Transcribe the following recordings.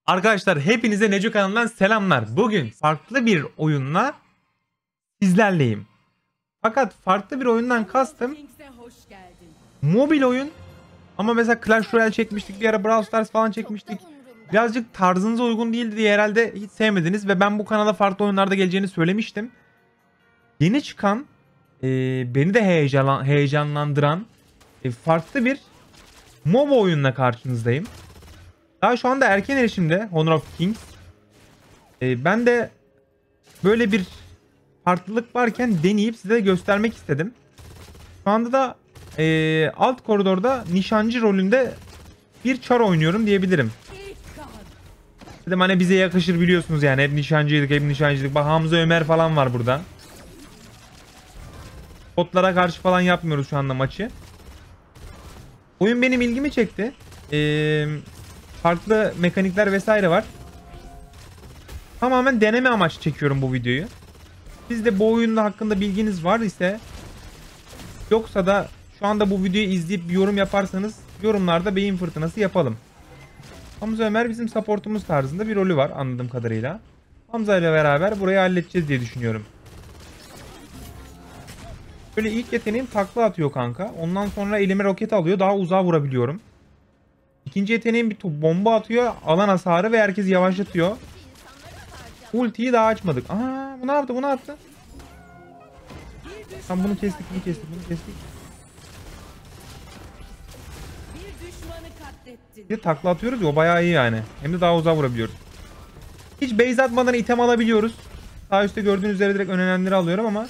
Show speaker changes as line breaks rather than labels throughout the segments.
Arkadaşlar hepinize Neco kanalından selamlar. Bugün farklı bir oyunla sizlerleyim. Fakat farklı bir oyundan kastım mobil oyun. Ama mesela Clash Royale çekmiştik, bir ara Brawl Stars falan çekmiştik. Birazcık tarzınıza uygun değildi diye herhalde hiç sevmediniz ve ben bu kanala farklı oyunlarda geleceğini söylemiştim. Yeni çıkan beni de heyecanlandıran farklı bir MOBA oyunla karşınızdayım. Daha şu anda erken erişimde Honor of Kings. Ben de böyle bir farklılık varken deneyip size göstermek istedim. Şu anda da alt koridorda nişancı rolünde bir çar oynuyorum diyebilirim. Dedim hani bize yakışır, biliyorsunuz yani hep nişancıydık. Bak Hamza Ömer falan var burada. Botlara karşı falan yapmıyoruz şu anda maçı. Oyun benim ilgimi çekti. Farklı mekanikler vesaire var. Tamamen deneme amaçlı çekiyorum bu videoyu. Siz de bu oyunda hakkında bilginiz var ise, yoksa da şu anda bu videoyu izleyip bir yorum yaparsanız yorumlarda beyin fırtınası yapalım. Hamza Ömer bizim supportumuz tarzında bir rolü var anladığım kadarıyla. Hamza ile beraber burayı halledeceğiz diye düşünüyorum. Böyle ilk yeteneğim takla atıyor kanka. Ondan sonra elime roket alıyor. Daha uzağa vurabiliyorum. İkinci yeteneğim bir bomba atıyor. Alan hasarı ve herkesi yavaşlatıyor. Ultiyi daha açmadık. Aa, bu ne yaptı? Bu ne yaptı? Tam bunu kestik. Bir de takla atıyoruz ya, o bayağı iyi yani. Hem de daha uzağa vurabiliyoruz. Hiç base atmadan item alabiliyoruz. Sağ üstte gördüğünüz üzere direkt önlenenleri alıyorum ama.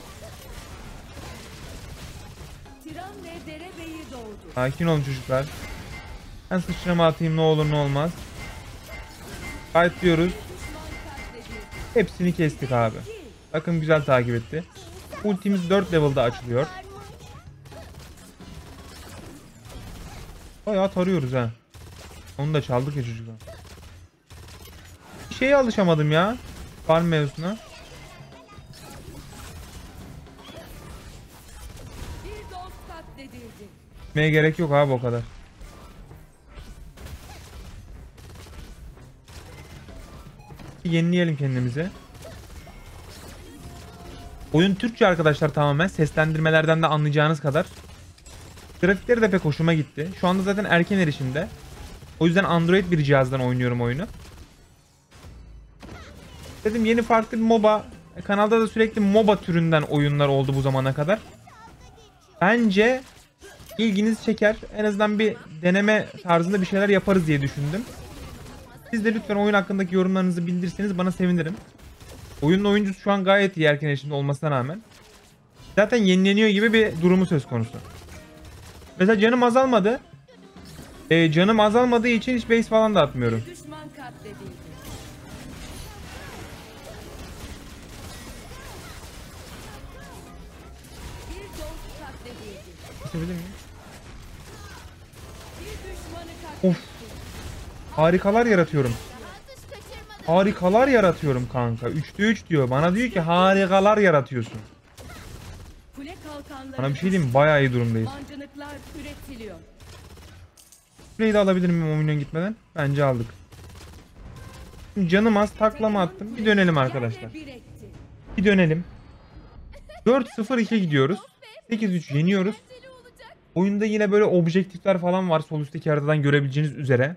Sakin olun çocuklar. Ben sıçrama atayım, ne olur ne olmaz. Fight diyoruz. Hepsini kestik abi. Bakın güzel takip etti. Ultimiz 4 level'da açılıyor. Bayağı tarıyoruz ha. Onu da çaldık ya çocuklar. Bir şeye alışamadım ya. Farm mevzusuna. Gitmeye gerek yok abi o kadar. Yenileyelim kendimizi. Oyun Türkçe arkadaşlar, tamamen seslendirmelerden de anlayacağınız kadar. Grafikleri de pek hoşuma gitti. Şu anda zaten erken erişimde. O yüzden Android bir cihazdan oynuyorum oyunu. Dedim yeni farklı bir MOBA. Kanalda da sürekli MOBA türünden oyunlar oldu bu zamana kadar. Bence ilginizi çeker. En azından bir deneme tarzında bir şeyler yaparız diye düşündüm. Siz de lütfen oyun hakkındaki yorumlarınızı bildirseniz bana sevinirim. Oyunun oyuncusu şu an gayet iyi, erken erişimde olmasına rağmen. Zaten yenileniyor gibi bir durumu söz konusu. Mesela canım azalmadı. Canım azalmadığı için hiç base falan da atmıyorum. Kesebilir miyim? Of. Harikalar yaratıyorum. Harikalar yaratıyorum kanka. 3'te 3 diyor. Bana diyor ki harikalar yaratıyorsun. Bana bir şey diyeyim mi? Bayağı iyi durumdayız. Kuleyi de alabilir miyim o milyon gitmeden? Bence aldık. Şimdi canım az, taklama attım. Bir dönelim arkadaşlar. Bir dönelim. 4-0-2 gidiyoruz. 8-3 yeniyoruz. Oyunda yine böyle objektifler falan var sol üstteki haritadan görebileceğiniz üzere.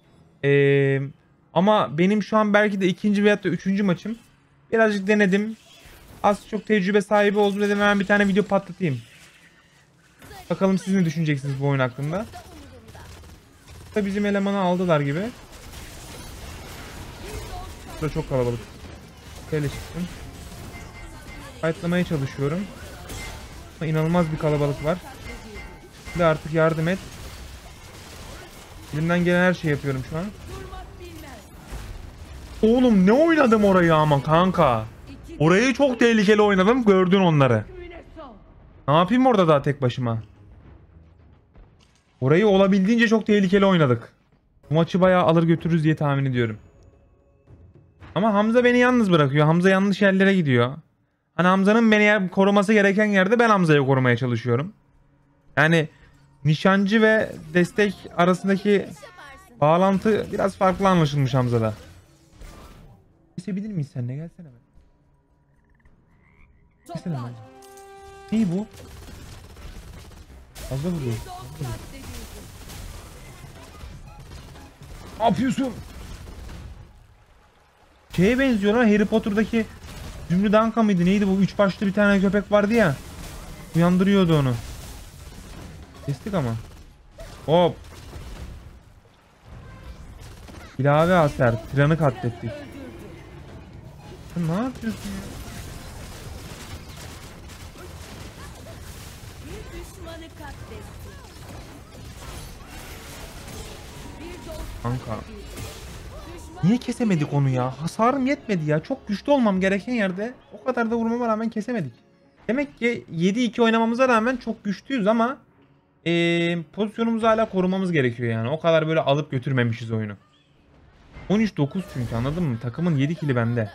Ama benim şu an belki de ikinci veyahut da üçüncü maçım. Birazcık denedim. Az çok tecrübe sahibi oldum, dedim hemen bir tane video patlatayım. Bakalım siz ne düşüneceksiniz bu oyun hakkında. Bizim elemanı aldılar gibi. Burada çok kalabalık. Şöyle çıktım. Fightlamaya çalışıyorum. Ama inanılmaz bir kalabalık var. Şimdi artık yardım et. Elimden gelen her şeyi yapıyorum şu an. Oğlum ne oynadım orayı ama kanka. Orayı çok tehlikeli oynadım, gördün onları. Ne yapayım orada daha tek başıma. Orayı olabildiğince çok tehlikeli oynadık. Bu maçı bayağı alır götürürüz diye tahmin ediyorum. Ama Hamza beni yalnız bırakıyor. Hamza yanlış yerlere gidiyor. Hani Hamza'nın beni koruması gereken yerde ben Hamza'yı korumaya çalışıyorum. Yani nişancı ve destek arasındaki Bağlantı biraz farklı anlaşılmış Hamza'da. Kesebilir miyiz seninle? Gelsene be. Gelsene be. İyi bu. Fazla vuruyor. Ne yapıyorsun? Şeye benziyor lan, Harry Potter'daki Zümrüt Anka mıydı neydi bu? Üç başlı bir tane köpek vardı ya. Uyandırıyordu onu. Kestik ama. Hop. İlave aser. Tiran'ı katlettik. Sen ne yapıyorsun ya? Kanka. Niye kesemedik onu ya? Hasarım yetmedi ya. Çok güçlü olmam gereken yerde o kadar da vurmama rağmen kesemedik. Demek ki 7-2 oynamamıza rağmen çok güçlüyüz ama pozisyonumuzu hala korumamız gerekiyor yani. O kadar böyle alıp götürmemişiz oyunu. 13-9 çünkü, anladın mı? Takımın 7 kili bende.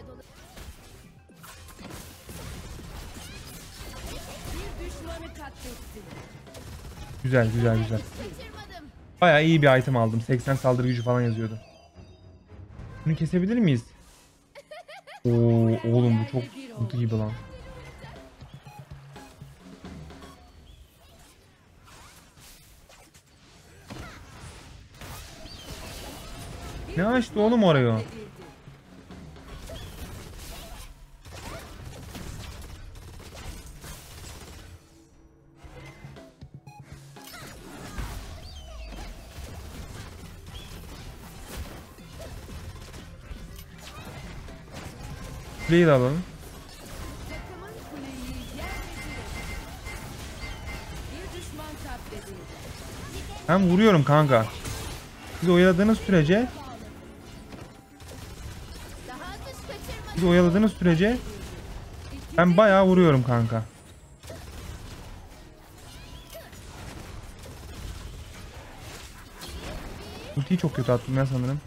Güzel güzel güzel. Bayağı iyi bir item aldım. 80 saldırı gücü falan yazıyordu. Bunu kesebilir miyiz? Oo oğlum bu çok sıkıntı gibi lan. Ne açtı oğlum oraya? Şurayı da alalım. Ben vuruyorum kanka. Siz oyaladığınız sürece ben bayağı vuruyorum kanka. Ultiyi çok kötü attım ya sanırım.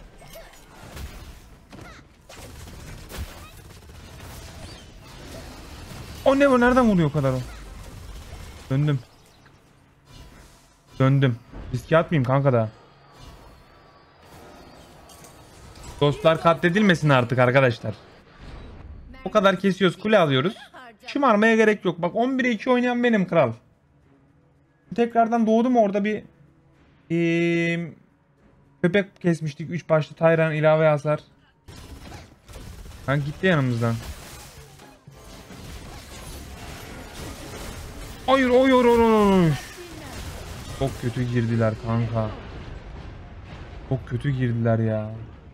O ne bu? Nereden vuruyor o kadar o? Döndüm. Döndüm. Riske atmayayım kanka da. Dostlar katledilmesin artık arkadaşlar. O kadar kesiyoruz, kule alıyoruz. Şımarmaya gerek yok. Bak 11'e 2 oynayan benim kral. Tekrardan doğdum orada bir köpek kesmiştik. 3 başlı Tayran ilave hasar. Ben gitti yanımızdan. Hayır hayır hayır. Çok kötü girdiler kanka. Çok kötü girdiler ya.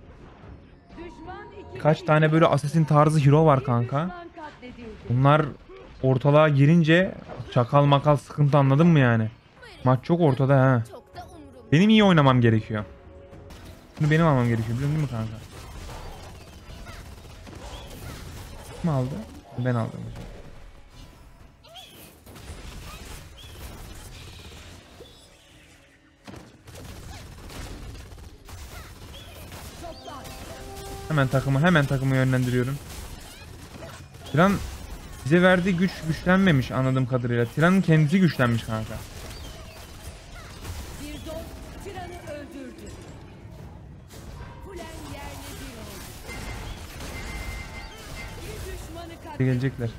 Kaç tane böyle assassin tarzı hero var kanka. Bunlar ortalığa girince çakal makal sıkıntı, anladın mı yani? Maç çok ortada ha. Benim iyi oynamam gerekiyor. Bunu benim almam gerekiyor, biliyor musun kanka? Kim aldı? Ben aldım. Hemen takımı yönlendiriyorum. Tiran bize verdiği güç güçlenmemiş anladığım kadarıyla. Tiran'ın kendisi güçlenmiş kanka. Gelecekler.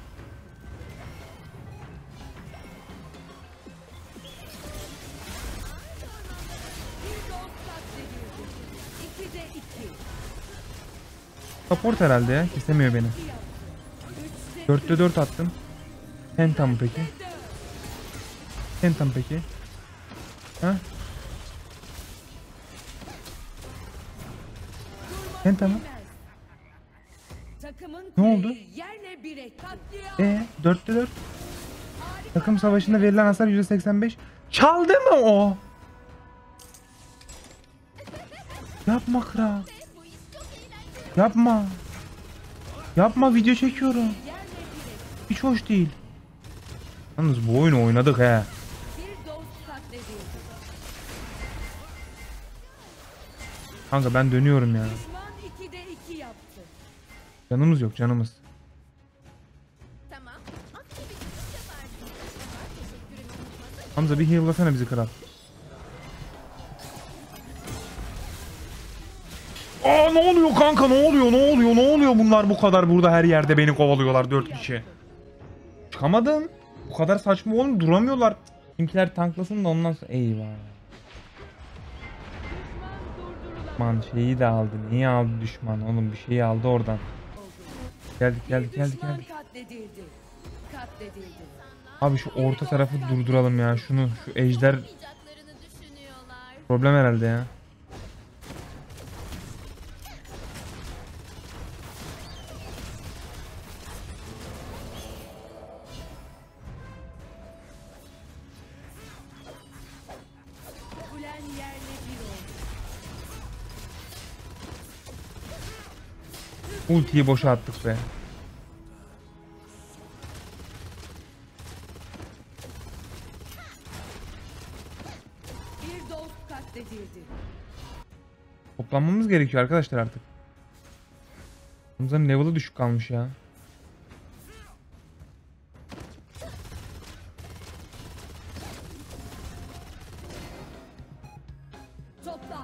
Support herhalde ya. Kesemiyor beni. 4'te 4 attım. Penta mı peki? Penta mı peki? Ha? Penta mı? Ne oldu? 4'te 4. Takım savaşında verilen hasar %85. Çaldı mı o? Yapma kral. Yapma. Yapma, video çekiyorum. Hiç hoş değil. Yalnız bu oyunu oynadık he. Kanka ben dönüyorum ya. Canımız yok, canımız. Hamza bir heal'lasana bizi kral. Aa ne oluyor kanka, ne oluyor bunlar bu kadar burada her yerde beni kovalıyorlar 4 kişi. Çıkamadım. Bu kadar saçma oğlum, duramıyorlar. Kimkiler tanklasın da ondan sonra eyvah. Düşman şeyi de aldı. Niye aldı düşman oğlum, bir şeyi aldı oradan. Geldik. Abi şu orta tarafı durduralım ya. Şu ejder problem herhalde ya. Ultiyi boşa attık be.
Bir dost katledildi.
Toplanmamız gerekiyor arkadaşlar artık. Bunların level'ı düşük kalmış ya.
Toplan.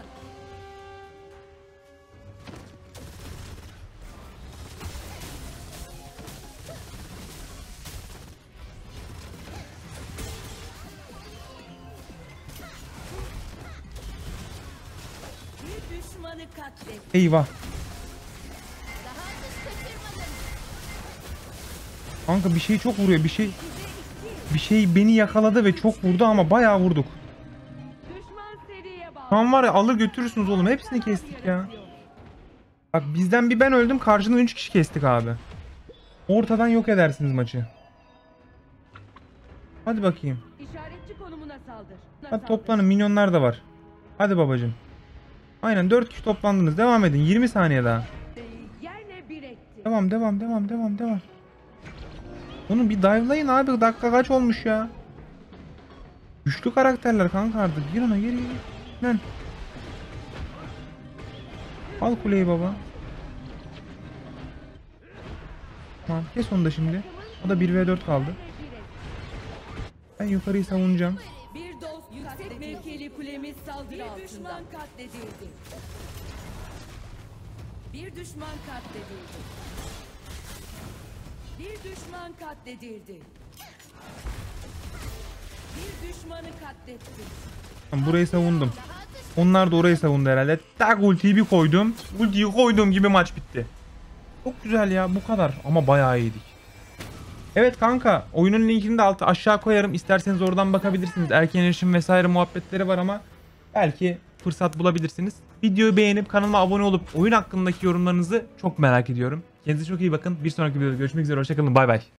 Bir düşmanı katlet.
Eyvah. Kanka bir şey çok vuruyor, bir şey beni yakaladı ve çok vurdu ama bayağı vurduk.
Düşman seriye bağlı.
Şu an var ya, alır götürürsünüz oğlum, hepsini kestik ya. Bak bizden bir ben öldüm, karşıdan 3 kişi kestik abi. Ortadan yok edersiniz maçı. Hadi bakayım.
İşaretçi konumuna saldır.
Hadi toplanın, minyonlar da var. Hadi babacım. Aynen 4 kişi toplandınız, devam edin, 20 saniye daha.
Yerle bir etti.
Devam. Onu bir dive'layın abi, dakika kaç olmuş ya. Güçlü karakterler kanka artık, gir ona, gir. Lan. Al kuleyi baba. Tamam, kes onu da şimdi. O da 1v4 kaldı. Ben yukarıyı savunacağım.
Bir dost yüksek mevkili kulemiz saldırı altında. Bir düşman katledildi. Bir düşman katledildi. Bir düşman katledildi. Bir düşmanı katletti.
Tamam, burayı savundum. Onlar da orayı savundu herhalde. Tak, ultiyi bir koydum. Ultiyi koyduğum gibi maç bitti. Çok güzel ya, bu kadar. Ama bayağı iyiydik. Evet kanka, oyunun linkini de aşağı koyarım. İsterseniz oradan bakabilirsiniz. Erken erişim vesaire muhabbetleri var ama belki fırsat bulabilirsiniz. Videoyu beğenip kanalıma abone olup oyun hakkındaki yorumlarınızı çok merak ediyorum. Kendinize çok iyi bakın. Bir sonraki videoda görüşmek üzere. Hoşçakalın. Bay bay.